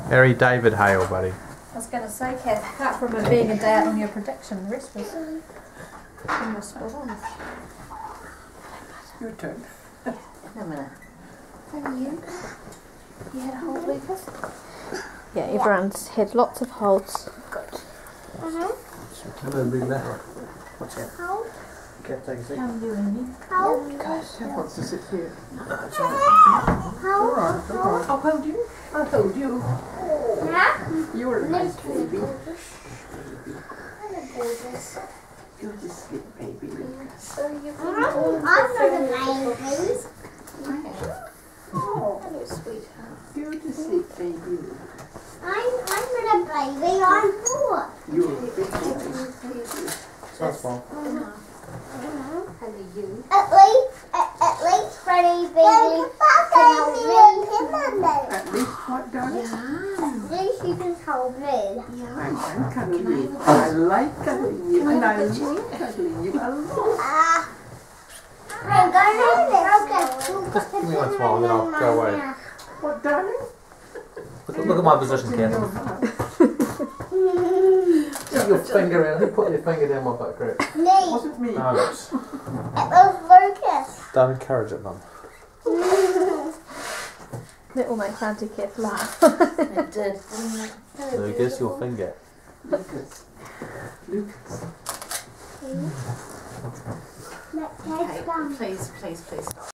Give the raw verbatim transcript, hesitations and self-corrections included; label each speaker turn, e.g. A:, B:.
A: Harry David Hale, buddy.
B: I was going to say, Kath, apart from it being a day out on your prediction, the rest was almost spot on.
C: Your turn.
B: In a minute. And you? You had a hold, Lucas? Yeah, everyone's had lots of holds. Good.
D: Uh-huh.
A: Come and bring that one.
C: What's that?
D: Hold.
A: Okay, take a seat.
B: How are you, Amy?
D: Hold.
C: Kath wants to sit here.
D: Hold.
C: Alright, alright.
B: I'll hold you.
C: I'll hold you.
D: Yeah?
C: You're a nice baby.
D: Gorgeous.
C: Go to sleep, baby.
B: So you
D: I'm not a baby.
B: Oh, hello, sweetheart.
C: Go to sleep, baby.
D: I'm, I'm not a baby. I'm four.
C: You're a big boy.
A: Sounds fun.
B: Hello, you.
D: At least, at, at least Freddy baby can hold me.
C: At least what, darling?
D: At least you can hold me.
C: I'm, I'm cuddling you. I like cuddling you. And I love cuddling you a lot.
D: Ah. I'm going to
A: Just give me one small and then I'll go away.
C: What, darling?
A: Look, look at my position, Ken. Put your finger in. Who put your finger down my butt crack?
D: Me.
C: Wasn't me.
A: No,
D: It was Lucas.
A: don't encourage it, Mum.
B: That will make Auntie Kath laugh.
E: It did.
A: Lucas, your finger.
C: Lucas. Lucas.
D: Let's
E: Okay,
D: take some.
E: please, please, please.